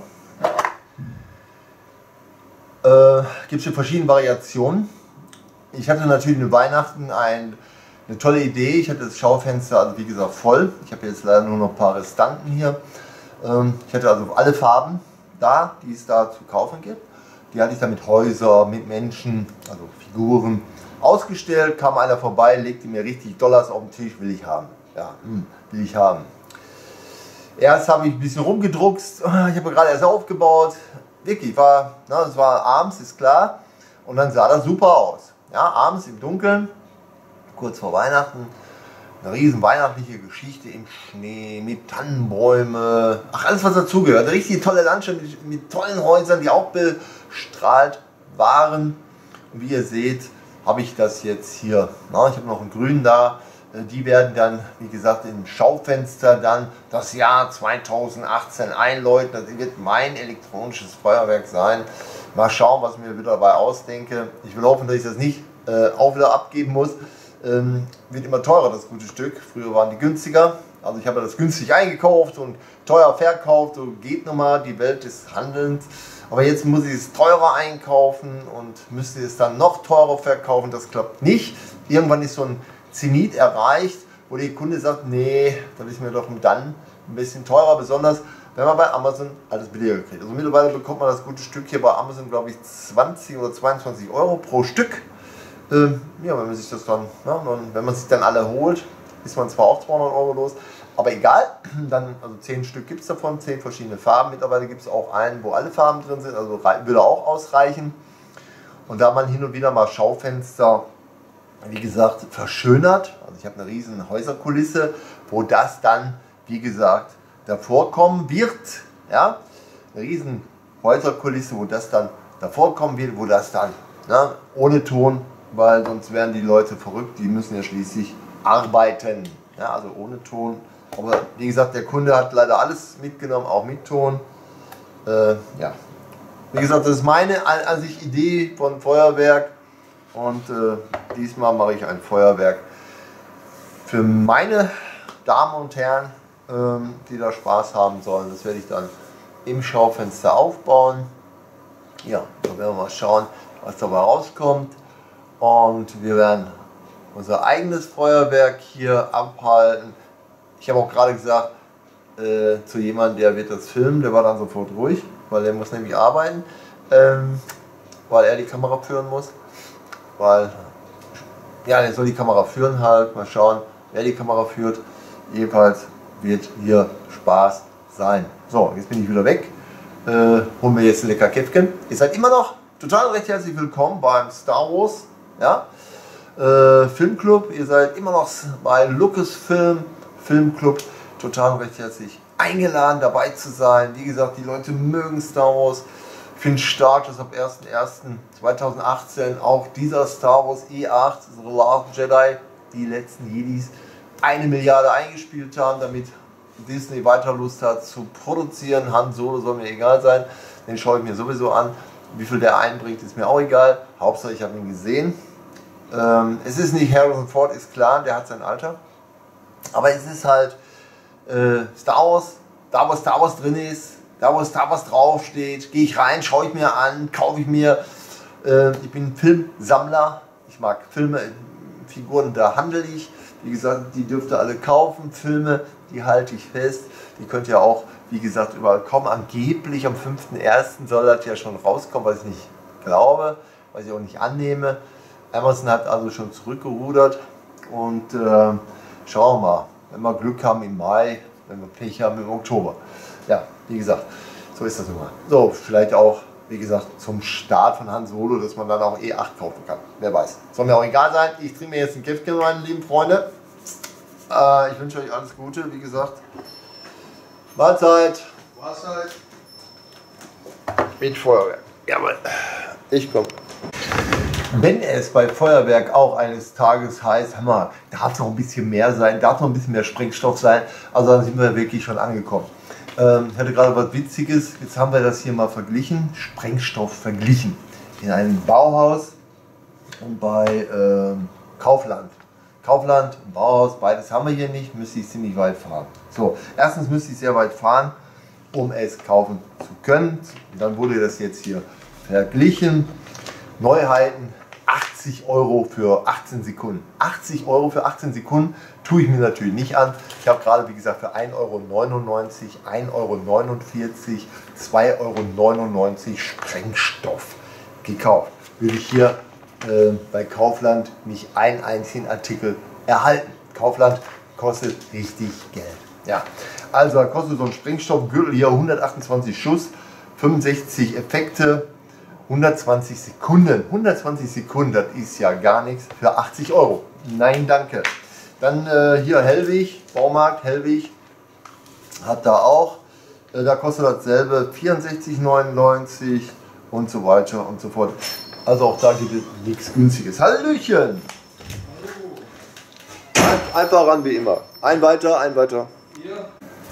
Gibt es hier verschiedene Variationen. Ich hatte natürlich mit Weihnachten eine tolle Idee. Ich hatte das Schaufenster, also wie gesagt, voll. Ich habe jetzt leider nur noch ein paar Restanten hier. Ich hatte also alle Farben da, die es da zu kaufen gibt. Die hatte ich dann mit Häusern, mit Menschen, also Figuren ausgestellt. Kam einer vorbei, legte mir richtig Dollars auf den Tisch, will ich haben. Ja, will ich haben. Erst habe ich ein bisschen rumgedruckst, ich habe gerade erst aufgebaut. Wirklich, es war abends, ist klar. Und dann sah das super aus. Ja, abends im Dunkeln, kurz vor Weihnachten. Eine riesen weihnachtliche Geschichte im Schnee, mit Tannenbäume, ach, alles was dazugehört. Eine richtig tolle Landschaft mit tollen Häusern, die auch bestrahlt waren. Und wie ihr seht, habe ich das jetzt hier. Na, ich habe noch einen grünen da. Die werden dann, wie gesagt, im Schaufenster dann das Jahr 2018 einläuten. Das wird mein elektronisches Feuerwerk sein. Mal schauen, was ich mir wieder dabei ausdenke. Ich will hoffen, dass ich das nicht auch wieder abgeben muss. Wird immer teurer, das gute Stück. Früher waren die günstiger. Also ich habe das günstig eingekauft und teuer verkauft. So geht nun mal, die Welt des Handelns. Aber jetzt muss ich es teurer einkaufen und müsste es dann noch teurer verkaufen. Das klappt nicht. Irgendwann ist so ein Zenit erreicht, wo der Kunde sagt, nee, das ist mir doch dann ein bisschen teurer. Besonders wenn man bei Amazon alles billiger kriegt. Also mittlerweile bekommt man das gute Stück hier bei Amazon, glaube ich, 20 oder 22 Euro pro Stück. Ja, wenn man sich das dann, wenn man sich dann alle holt, ist man zwar auch 200 Euro los, aber egal, dann, also 10 Stück gibt es davon, 10 verschiedene Farben. Mittlerweile gibt es auch einen, wo alle Farben drin sind, also würde auch ausreichen. Und da man hin und wieder mal Schaufenster, wie gesagt, verschönert, also ich habe eine riesen Häuserkulisse, wo das dann, wie gesagt, davor kommen wird, ja, eine riesen Häuserkulisse, wo das dann davor kommen wird, wo das dann, ohne Ton, weil sonst werden die Leute verrückt, die müssen ja schließlich arbeiten, ja, also ohne Ton. Aber wie gesagt, der Kunde hat leider alles mitgenommen, auch mit Ton. Ja. Wie gesagt, das ist meine an sich Idee von Feuerwerk und diesmal mache ich ein Feuerwerk für meine Damen und Herren, die da Spaß haben sollen. Das werde ich dann im Schaufenster aufbauen. Ja, da werden wir mal schauen, was dabei rauskommt. Und wir werden unser eigenes Feuerwerk hier abhalten. Ich habe auch gerade gesagt zu jemandem, der wird das filmen, der war dann sofort ruhig, weil der muss nämlich arbeiten, weil er die Kamera führen muss. Weil, ja, der soll die Kamera führen halt, mal schauen, wer die Kamera führt. Jedenfalls wird hier Spaß sein. So, jetzt bin ich wieder weg. Holen wir jetzt ein lecker Käffchen. Ihr seid immer noch total recht herzlich willkommen beim Star Wars, ja, Filmclub. Ihr seid immer noch bei Lucasfilm Filmclub total recht herzlich eingeladen, dabei zu sein. Wie gesagt, die Leute mögen Star Wars. Ich finde es stark, dass ab 01.01.2018 auch dieser Star Wars E8, The Last Jedi, die letzten Jedis, 1 Milliarde eingespielt haben, damit Disney weiter Lust hat zu produzieren. Han Solo soll mir egal sein, den schaue ich mir sowieso an. Wie viel der einbringt, ist mir auch egal. Hauptsache, ich habe ihn gesehen. Es ist nicht Harrison Ford, ist klar, der hat sein Alter. Aber es ist halt Star Wars, da wo Star Wars drin ist, da wo Star Wars draufsteht, gehe ich rein, schaue ich mir an, kaufe ich mir. Ich bin Filmsammler, ich mag Filme, Figuren, da handle ich. Wie gesagt, die dürft ihr alle kaufen, Filme, die halte ich fest. Die könnt ihr auch, wie gesagt, überall kommen. Angeblich am 5.1. soll das ja schon rauskommen, was ich nicht glaube, was ich auch nicht annehme. Amazon hat also schon zurückgerudert und schauen wir mal, wenn wir Glück haben im Mai, wenn wir Pech haben im Oktober. Ja, wie gesagt, so ist das immer. So, vielleicht auch, wie gesagt, zum Start von Han Solo, dass man dann auch E8 kaufen kann. Wer weiß. Soll mir auch egal sein. Ich trinke mir jetzt ein Käffchen, meine lieben Freunde. Ich wünsche euch alles Gute, wie gesagt. Mahlzeit. Mahlzeit. Mit Feuerwerk. Jawohl. Ich komme. Wenn es bei Feuerwerk auch eines Tages heißt, Hammer, darf noch ein bisschen mehr sein, darf noch ein bisschen mehr Sprengstoff sein, also dann sind wir wirklich schon angekommen. Ich hatte gerade was Witziges, jetzt haben wir das hier mal verglichen, Sprengstoff verglichen. In einem Bauhaus und bei Kaufland. Kaufland und Bauhaus, beides haben wir hier nicht, müsste ich ziemlich weit fahren. So, erstens müsste ich sehr weit fahren, um es kaufen zu können. Und dann wurde das jetzt hier verglichen. Neuheiten, 80 Euro für 18 Sekunden. 80 Euro für 18 Sekunden tue ich mir natürlich nicht an. Ich habe gerade, wie gesagt, für 1,99 Euro, 1,49 Euro, 2,99 Euro Sprengstoff gekauft. Würde ich hier bei Kaufland nicht einen einzigen Artikel erhalten. Kaufland kostet richtig Geld. Ja, also da kostet so ein Sprengstoffgürtel hier 128 Schuss, 65 Effekte, 120 Sekunden. 120 Sekunden, das ist ja gar nichts für 80 Euro. Nein, danke. Dann hier Hellwig, Baumarkt Hellwig hat da auch. Da kostet dasselbe 64,99 und so weiter und so fort. Also auch da gibt es nichts Günstiges. Hallöchen! Einfach ran wie immer. Ein weiter, ein weiter. Ja.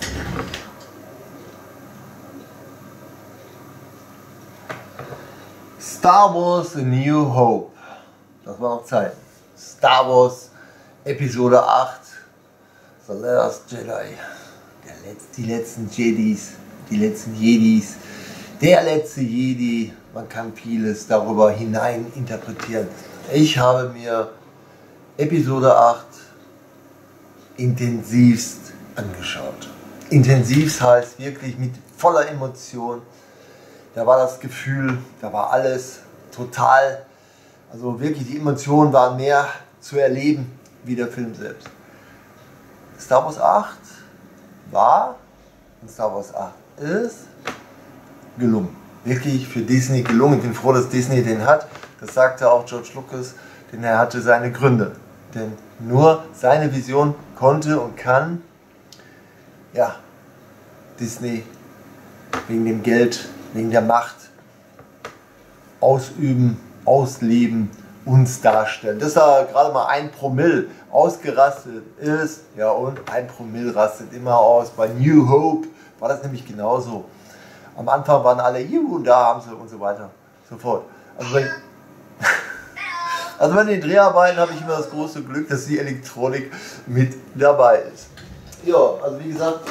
Star Wars A New Hope. Das war noch Zeit. Star Wars Episode 8. The Last Jedi. Die letzten Jedis. Die letzten Jedis. Der letzte Jedi. Man kann vieles darüber hinein interpretieren. Ich habe mir Episode 8 intensivst angeschaut. Intensivst heißt wirklich mit voller Emotion. Da war das Gefühl, da war alles total, also wirklich die Emotionen waren mehr zu erleben wie der Film selbst. Star Wars 8 war und Star Wars 8 ist gelungen. Wirklich für Disney gelungen. Ich bin froh, dass Disney den hat. Das sagte auch George Lucas, denn er hatte seine Gründe. Denn nur seine Vision konnte und kann ja, Disney wegen dem Geld, wegen der Macht ausüben, ausleben, uns darstellen. Dass da gerade mal 1 Promille ausgerastet ist, ja, und 1 Promille rastet immer aus. Bei New Hope war das nämlich genauso. Am Anfang waren alle Juhu, da haben sie und so weiter, sofort. Also bei den Dreharbeiten habe ich immer das große Glück, dass die Elektronik mit dabei ist. Ja, also wie gesagt,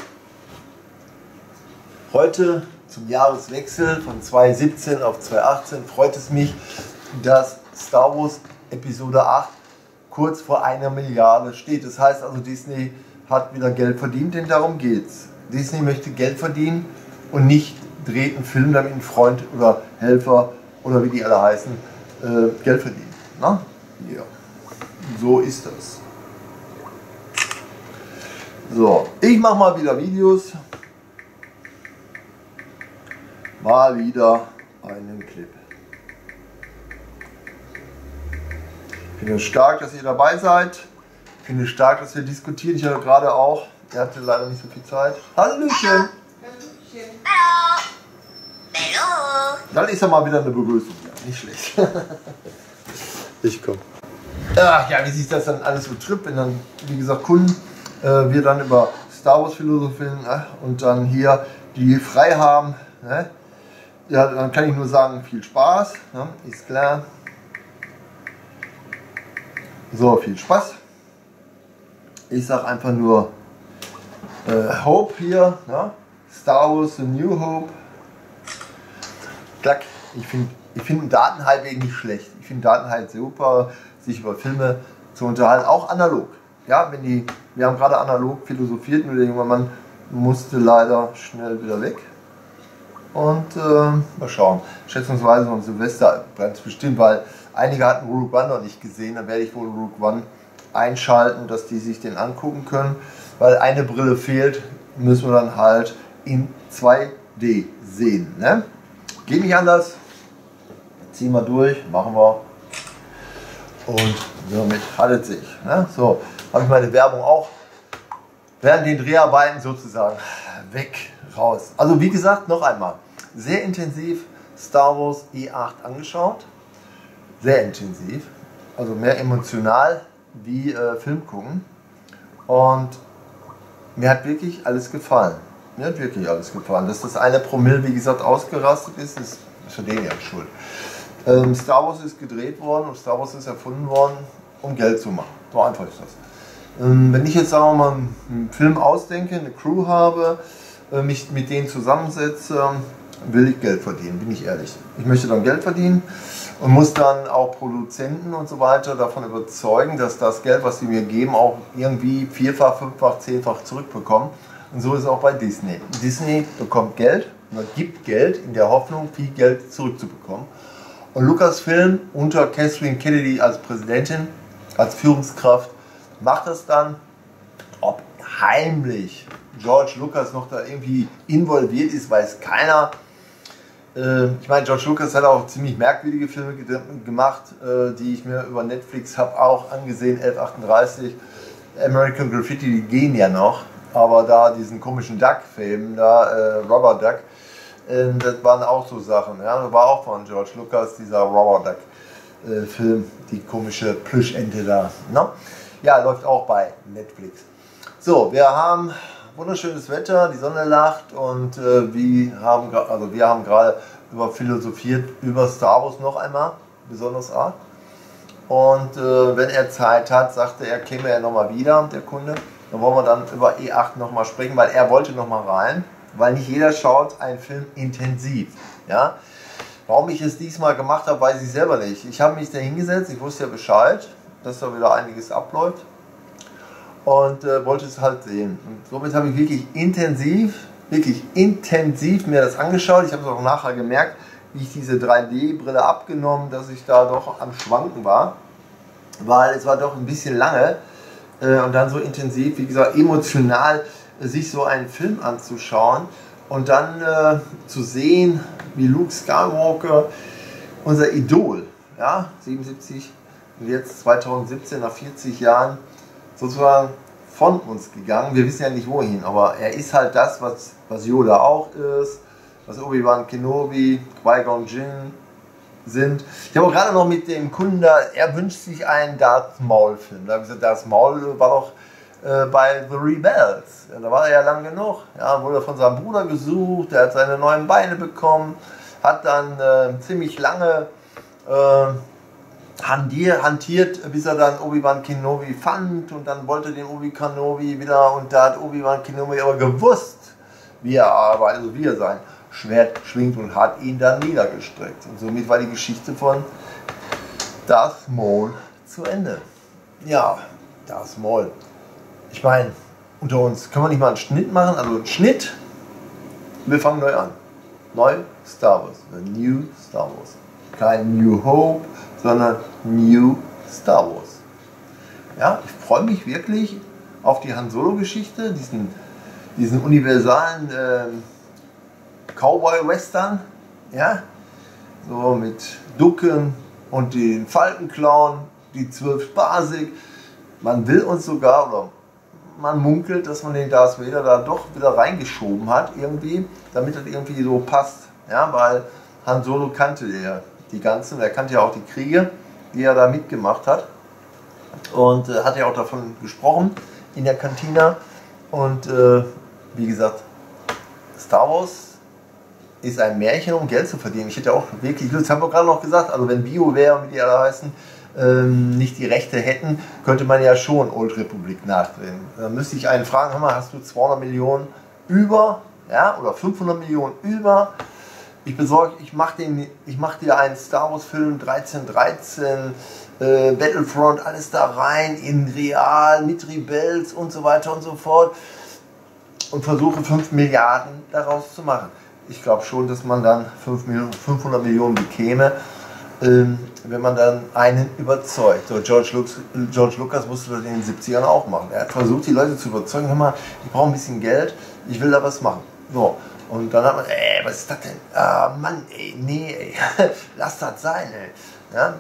heute zum Jahreswechsel von 2017 auf 2018 freut es mich, dass Star Wars Episode 8 kurz vor 1 Milliarde steht. Das heißt also, Disney hat wieder Geld verdient, denn darum geht's. Disney möchte Geld verdienen und nicht dreht einen Film, damit ein Freund oder Helfer oder wie die alle heißen, Geld verdienen. Na? Ja, so ist das. So, ich mache mal wieder Videos. Mal wieder einen Clip. Ich finde es stark, dass ihr dabei seid. Ich finde es stark, dass wir diskutieren. Ich habe gerade auch, er hatte leider nicht so viel Zeit. Hallöchen! Hallo! Hallo! Dann ist ja mal wieder eine Begrüßung. Ja, nicht schlecht. Ich komme. Ach ja, wie sich das dann alles so trippt, wenn dann, wie gesagt, Kunden wir dann über Star Wars philosophieren und dann hier die frei haben. Ne? Ja, dann kann ich nur sagen, viel Spaß, ne? Ist klar. So, viel Spaß. Ich sag einfach nur Hope hier, ne? Star Wars The New Hope. Klack, ich finde Datenhype nicht schlecht. Ich finde Datenhype super, sich über Filme zu unterhalten, auch analog. Ja, wir haben gerade analog philosophiert, nur der junge Mann musste leider schnell wieder weg. Und mal schauen, schätzungsweise um Silvester ganz bestimmt, weil einige hatten Rogue One noch nicht gesehen, dann werde ich wohl Rogue One einschalten, dass die sich den angucken können, weil eine Brille fehlt, müssen wir dann halt in 2D sehen. Ne? Geht nicht anders, ziehen wir durch, machen wir und somit hat es sich. Ne? So, habe ich meine Werbung auch während den Dreharbeiten sozusagen weg, raus. Also wie gesagt, noch einmal, sehr intensiv Star Wars E8 angeschaut, sehr intensiv, also mehr emotional wie Film gucken und mir hat wirklich alles gefallen. Mir hat wirklich alles gefallen. Dass das 1 Promille, wie gesagt, ausgerastet ist, ist für den ja schuld. Star Wars ist gedreht worden und Star Wars ist erfunden worden, um Geld zu machen. So einfach ist das. Wenn ich jetzt, sagen wir mal, einen Film ausdenke, eine Crew habe, mich mit denen zusammensetze, will ich Geld verdienen, bin ich ehrlich. Ich möchte dann Geld verdienen und muss dann auch Produzenten und so weiter davon überzeugen, dass das Geld, was sie mir geben, auch irgendwie 4-fach, 5-fach, 10-fach zurückbekommen. Und so ist es auch bei Disney. Disney bekommt Geld, man gibt Geld in der Hoffnung, viel Geld zurückzubekommen. Und Lucasfilm unter Kathleen Kennedy als Präsidentin, als Führungskraft, macht das dann, ob heimlich George Lucas noch da irgendwie involviert ist, weiß keiner. Ich meine, George Lucas hat auch ziemlich merkwürdige Filme gemacht, die ich mir über Netflix habe auch angesehen. 1138, American Graffiti, die gehen ja noch. Aber da diesen komischen Duck-Film, da Rubber Duck, das waren auch so Sachen. Ja? Das war auch von George Lucas, dieser Rubber Duck-Film, die komische Plüschente da. Ne? Ja, läuft auch bei Netflix. So, wir haben wunderschönes Wetter, die Sonne lacht und wir haben gerade philosophiert über Star Wars noch einmal, besonders Art. Und wenn er Zeit hat, sagte er, käme er nochmal wieder, der Kunde. Dann wollen wir dann über E8 nochmal sprechen, weil er wollte nochmal rein, weil nicht jeder schaut einen Film intensiv. Ja? Warum ich es diesmal gemacht habe, weiß ich selber nicht. Ich habe mich da hingesetzt, ich wusste ja Bescheid, dass da wieder einiges abläuft und wollte es halt sehen. Und somit habe ich wirklich intensiv mir das angeschaut. Ich habe es auch nachher gemerkt, wie ich diese 3D-Brille abgenommen, dass ich da doch am Schwanken war, weil es war doch ein bisschen lange und dann so intensiv, wie gesagt, emotional sich so einen Film anzuschauen und dann zu sehen, wie Luke Skywalker, unser Idol, ja, 77 und jetzt 2017 nach 40 Jahren sozusagen von uns gegangen. Wir wissen ja nicht wohin, aber er ist halt das, was Yoda auch ist, was Obi-Wan Kenobi, Qui-Gon Jinn sind. Ich habe auch gerade noch mit dem Kunden da, er wünscht sich einen Darth Maul-Film. Da habe ich gesagt, Darth Maul war doch bei The Rebels. Ja, da war er ja lang genug. Ja, wurde von seinem Bruder gesucht, der hat seine neuen Beine bekommen, hat dann ziemlich lange hantiert, bis er dann Obi-Wan Kenobi fand und dann wollte den Obi-Wan Kenobi wieder und da hat Obi-Wan Kenobi aber gewusst, wie er sein Schwert schwingt und hat ihn dann niedergestreckt. Und somit war die Geschichte von Darth Maul zu Ende. Ja, Darth Maul. Ich meine, unter uns können wir nicht mal einen Schnitt machen, also einen Schnitt. Wir fangen neu an. Neu Star Wars. The New Star Wars. Kein New Hope, sondern New Star Wars. Ja, ich freue mich wirklich auf die Han Solo Geschichte, diesen universalen Cowboy-Western, ja, so mit Ducken und den Falkenklauen, die 12 Basic. Man will uns sogar, oder man munkelt, dass man den Darth Vader da doch wieder reingeschoben hat, irgendwie, damit das irgendwie so passt, ja, weil Han Solo kannte er die ganzen, er kannte ja auch die Kriege, die er da mitgemacht hat und hat ja auch davon gesprochen in der Kantina und wie gesagt, Star Wars ist ein Märchen, um Geld zu verdienen. Ich hätte auch wirklich Lust, das haben wir gerade noch gesagt, also wenn BioWare, wie die alle heißen, nicht die Rechte hätten, könnte man ja schon Old Republic nachdrehen. Dann müsste ich einen fragen, hör mal, hast du 200 Millionen über, ja, oder 500 Millionen über? Ich mach dir einen Star Wars Film 1313, Battlefront, alles da rein, in real, mit Rebels und so weiter und so fort und versuche 5 Milliarden daraus zu machen. Ich glaube schon, dass man dann 500 Millionen bekäme, wenn man dann einen überzeugt. So, George Lucas musste das in den 70ern auch machen. Er hat versucht, die Leute zu überzeugen, hör mal, ich brauche ein bisschen Geld, ich will da was machen. So, und dann hat man, was ist das denn? Ah, Mann, ey, nee, ey, lass das sein, ey. Ja?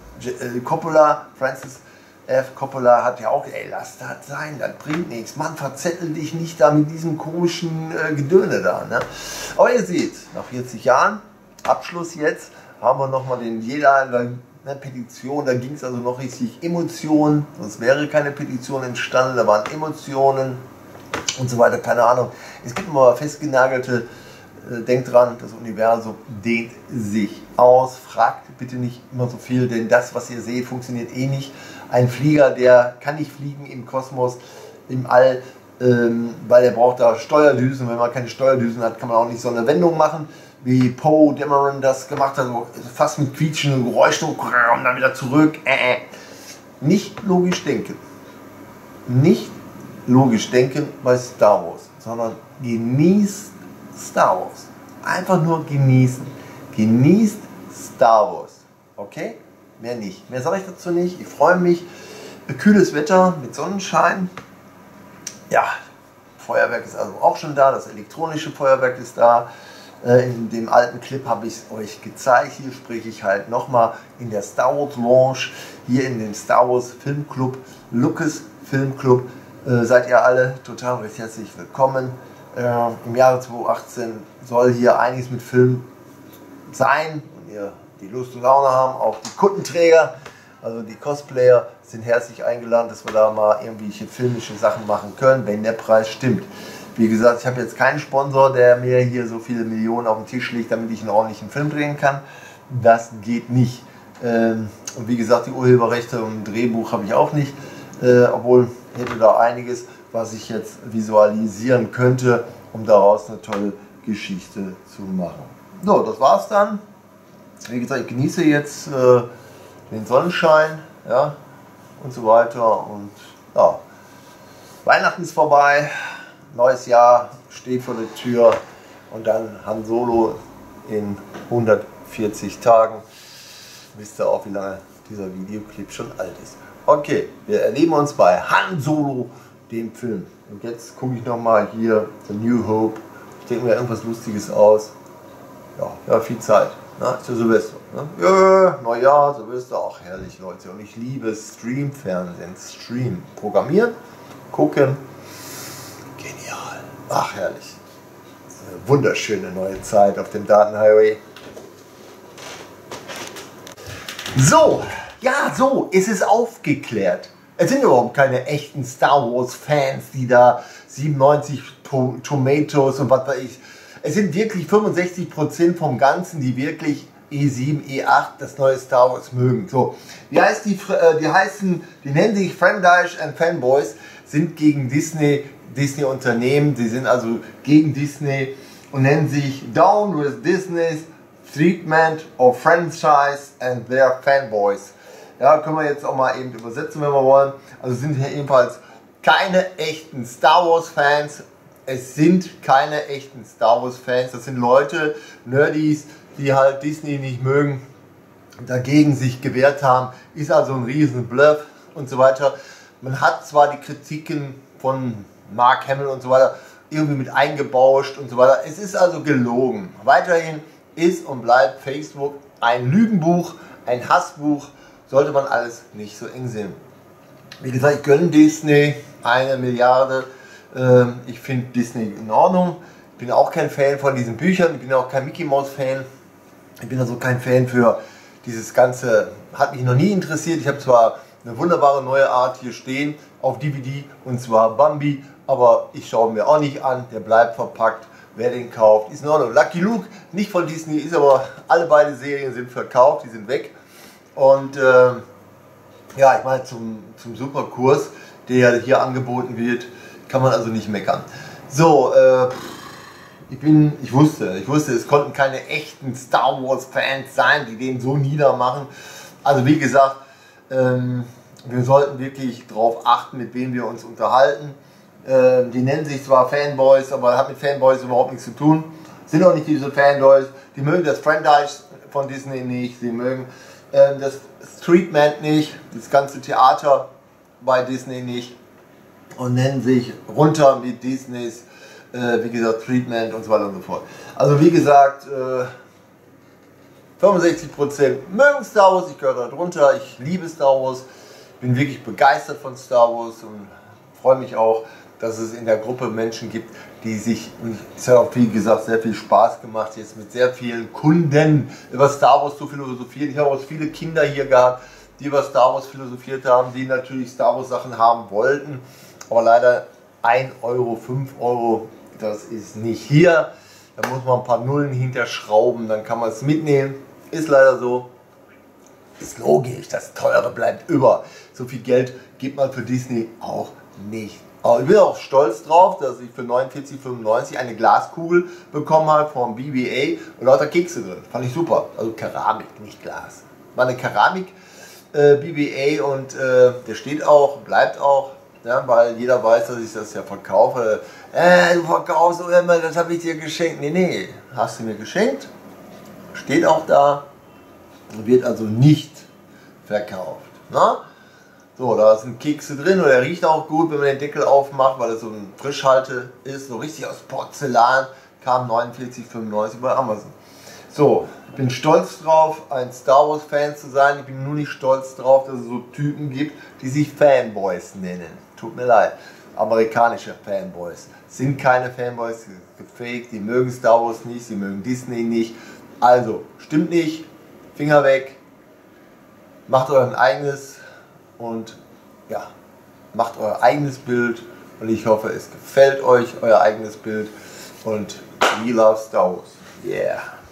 Francis F. Coppola hat ja auch, ey, lass das sein, das bringt nichts. Mann, verzettel dich nicht da mit diesem komischen Gedöne da. Ne? Aber ihr seht, nach 40 Jahren, Abschluss jetzt, haben wir nochmal den jeder eine Petition, da ging es also noch richtig Emotionen, sonst wäre keine Petition entstanden, da waren Emotionen und so weiter, keine Ahnung. Es gibt immer festgenagelte, denkt dran, das Universum dehnt sich aus, fragt bitte nicht immer so viel, denn das, was ihr seht, funktioniert eh nicht. Ein Flieger, der kann nicht fliegen im Kosmos, im All, weil er braucht da Steuerdüsen. Wenn man keine Steuerdüsen hat, kann man auch nicht so eine Wendung machen, wie Poe Dameron das gemacht hat, so fast mit quietschenden Geräuschen und dann wieder zurück. Nicht logisch denken. Nicht logisch denken bei Star Wars, sondern genießt Star Wars. Einfach nur genießen. Genießt Star Wars. Okay? Mehr nicht. Mehr sage ich dazu nicht. Ich freue mich. Kühles Wetter mit Sonnenschein. Ja, Feuerwerk ist also auch schon da. Das elektronische Feuerwerk ist da. In dem alten Clip habe ich es euch gezeigt. Hier spreche ich halt nochmal in der Star Wars Lounge, hier in dem Star Wars Filmclub, Lucas Filmclub. Seid ihr alle total recht herzlich willkommen. Im Jahre 2018 soll hier einiges mit Film sein und ihr die Lust und Laune haben. Auch die Kuttenträger, also die Cosplayer, sind herzlich eingeladen, dass wir da mal irgendwelche filmische Sachen machen können, wenn der Preis stimmt. Wie gesagt, ich habe jetzt keinen Sponsor, der mir hier so viele Millionen auf den Tisch legt, damit ich einen ordentlichen Film drehen kann. Das geht nicht. Und wie gesagt, die Urheberrechte und ein Drehbuch habe ich auch nicht. Obwohl hätte da einiges, was ich jetzt visualisieren könnte, um daraus eine tolle Geschichte zu machen. So, das war's dann. Wie gesagt, ich genieße jetzt den Sonnenschein, ja, und so weiter. Und ja, Weihnachten ist vorbei. Neues Jahr steht vor der Tür und dann Han Solo in 140 Tagen. Wisst ihr auch, wie lange dieser Videoclip schon alt ist. Okay, wir erleben uns bei Han Solo, dem Film. Und jetzt gucke ich nochmal hier The New Hope. Ich denke mir irgendwas Lustiges aus. Ja, viel Zeit. Na, ist ja Silvester. Ne? Ja, Neujahr, Silvester, auch herrlich, Leute. Und ich liebe Stream-Fernsehen. Stream. Programmieren, gucken. Genial. Ach, herrlich. Eine wunderschöne neue Zeit auf dem Datenhighway. So, ja, so ist es aufgeklärt. Es sind überhaupt keine echten Star Wars Fans, die da 97 Tomatoes und was weiß ich. Es sind wirklich 65% vom Ganzen, die wirklich E7, E8, das neue Star Wars mögen. So, wie heißt die nennen sich Friendish and Fanboys, sind gegen Disney-Unternehmen, die sind also gegen Disney und nennen sich Down with Disney's Treatment of Franchise and their Fanboys. Ja, können wir jetzt auch mal eben übersetzen, wenn wir wollen. Also sind hier ebenfalls keine echten Star Wars Fans. Es sind keine echten Star Wars Fans. Das sind Leute, Nerdies, die halt Disney nicht mögen, dagegen sich gewehrt haben. Ist also ein riesen Bluff und so weiter. Man hat zwar die Kritiken von Mark Hamill und so weiter irgendwie mit eingebauscht und so weiter. Es ist also gelogen. Weiterhin ist und bleibt Facebook ein Lügenbuch, ein Hassbuch. Sollte man alles nicht so eng sehen. Wie gesagt, ich gönne Disney 1 Milliarde. Ich finde Disney in Ordnung. Ich bin auch kein Fan von diesen Büchern. Ich bin auch kein Mickey Mouse Fan. Ich bin also kein Fan für dieses Ganze. Hat mich noch nie interessiert. Ich habe zwar eine wunderbare neue Art hier stehen auf DVD und zwar Bambi, aber ich schaue mir auch nicht an. Der bleibt verpackt. Wer den kauft, ist in Ordnung. Lucky Luke, nicht von Disney, ist aber alle beide Serien sind verkauft, die sind weg. Und ja, ich meine zum Superkurs, der hier angeboten wird, kann man also nicht meckern. So, ich wusste, es konnten keine echten Star Wars Fans sein, die den so niedermachen. Also wie gesagt, wir sollten wirklich darauf achten, mit wem wir uns unterhalten. Die nennen sich zwar Fanboys, aber hat mit Fanboys überhaupt nichts zu tun. Sind auch nicht diese Fanboys. Die mögen das Franchise von Disney nicht. Sie mögen das Treatment nicht, das ganze Theater bei Disney nicht. Und nennen sich runter mit Disneys, wie gesagt, Treatment und so weiter und so fort. Also wie gesagt, 65% mögen Star Wars, ich gehöre da drunter. Ich liebe Star Wars, bin wirklich begeistert von Star Wars und freue mich auch, dass es in der Gruppe Menschen gibt, die sich, es hat auch wie gesagt sehr viel Spaß gemacht, jetzt mit sehr vielen Kunden über Star Wars zu philosophieren. Ich habe auch viele Kinder hier gehabt, die über Star Wars philosophiert haben, die natürlich Star Wars Sachen haben wollten, aber leider 1 Euro, 5 Euro, das ist nicht hier. Da muss man ein paar Nullen hinterschrauben, dann kann man es mitnehmen. Ist leider so. Ist logisch, das Teure bleibt über. So viel Geld gibt man für Disney auch nicht. Aber ich bin auch stolz drauf, dass ich für 49,95 eine Glaskugel bekommen habe vom BBA und lauter Kekse drin. Fand ich super. Also Keramik, nicht Glas. War eine Keramik BBA und der steht auch, bleibt auch, ja, weil jeder weiß, dass ich das ja verkaufe. Du verkaufst doch immer, das habe ich dir geschenkt. Nee, hast du mir geschenkt. Steht auch da. Wird also nicht verkauft. Na? So, da sind Kekse drin und der riecht auch gut, wenn man den Deckel aufmacht, weil es so ein Frischhalte ist, so richtig aus Porzellan. kam 49,95 bei Amazon. So, ich bin stolz drauf, ein Star Wars Fan zu sein. Ich bin nur nicht stolz drauf, dass es so Typen gibt, die sich Fanboys nennen. Tut mir leid. Amerikanische Fanboys sind keine Fanboys, gefaked, die mögen Star Wars nicht, sie mögen Disney nicht. Also, stimmt nicht, Finger weg, macht euer eigenes und ja, macht euer eigenes Bild und ich hoffe, es gefällt euch, euer eigenes Bild und we love Star Wars. Yeah.